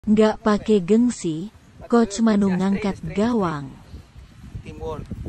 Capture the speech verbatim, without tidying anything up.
Nggak pake gengsi, Coach Manu ngangkat gawang. Timbul.